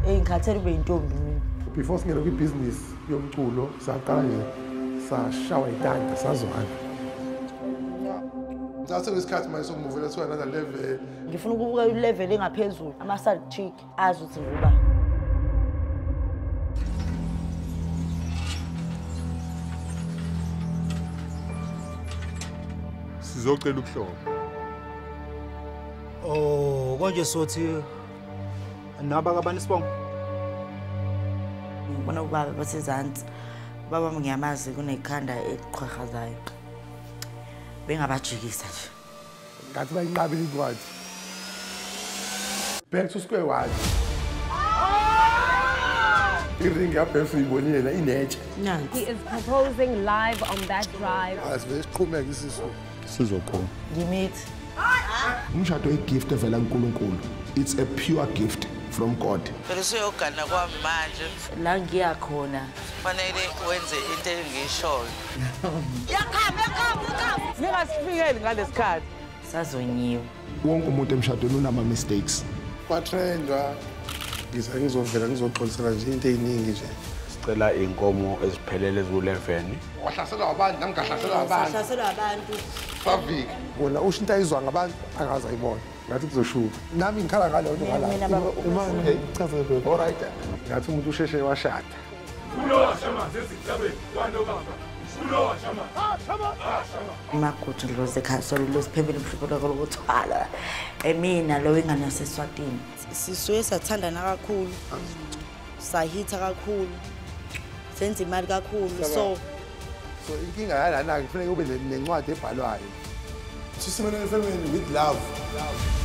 engikhathele ube intombi mina. Before singena kwi-business yomculo saqala nje sashawa itanda sazwana. Ngicabanga isikhathi manje sokumuvela to another level. Ngifuna ukubuka i-level engaphezulu ama-side chick azi ukuthi ngoba. Sizocela ubuhlobo. Oh, konje sothi naba kabani sibongo? Ngibona ubaba basezantsi. Baba ngiyamazi kunekhanda eqhaqhazayo. Bengabajikisa nje. Ngathi bayinqabile incwadi. Back to square one. Iring yaphezulu uyibonile la inetshe. Nansi. He is proposing live on that drive. Asivele siqhubeke isiso. Sizokhona. Ngimithi. Umshado igift evela kuNkulunkulu. It's a pure gift from God. Phela siyogana kwami manje. La ngiya khona. Kufanele wenze into engiyishoyo. Yakhamba. Ningasifikeli ngalesikhathi. Sazonyiwe. Wonke umuntu emshadweni unama mistakes. Kwatrendwa. Ngizovela ngizoxolisela nje into eziningi nje. Sicela inkomo eziphelele ezu11. Wahlaselwa abantu nami ngahlaselwa abantu. Wahlaselwa abantu. Savik. Wona usho into ayizwa ngabantu angazi ayibona. Ngathi kuzoshuka. Nami ngikhala ngaleyo nto ngala. Imani chaza bebe. All right. Ngathi umuntu usheshe washada. Ulowa shama zesihlabeni kwanto baba. Ulowa shama. Shama. Makuthi ngloze khasolo losiphembele mhlopho lokuthwala. Emina lo ingane yaseSwatini. Sisuye sathandana kakhulu. Sahitha kakhulu. Senza imali kakhulu so inkinga yalana kufanele ube nencwadi ebhalwayo. Sisimele with love.